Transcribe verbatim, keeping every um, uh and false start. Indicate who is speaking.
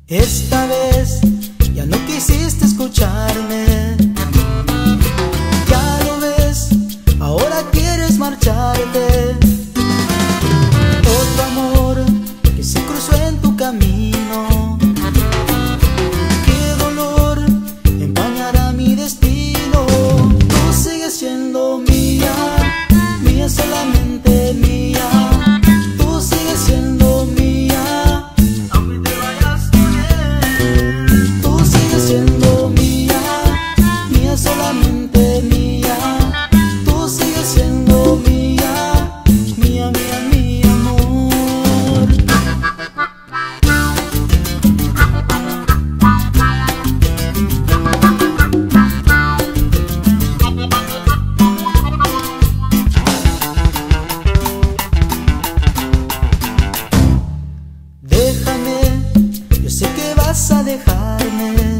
Speaker 1: Esta vez ya no quisiste escucharme. Ya lo ves, ahora quieres marcharte. Otro amor que se cruzó en tu camino. Qué dolor empañará mi destino. Tú sigues siendo mía, mía, solamente mía. Tú sigues siendo mía, aunque te vayas con él. Tú sigues siendo mía, mía, solamente mía. Tú sigues siendo mía, mía, mía, mi amor. Déjame, yo sé que vas a dejarme.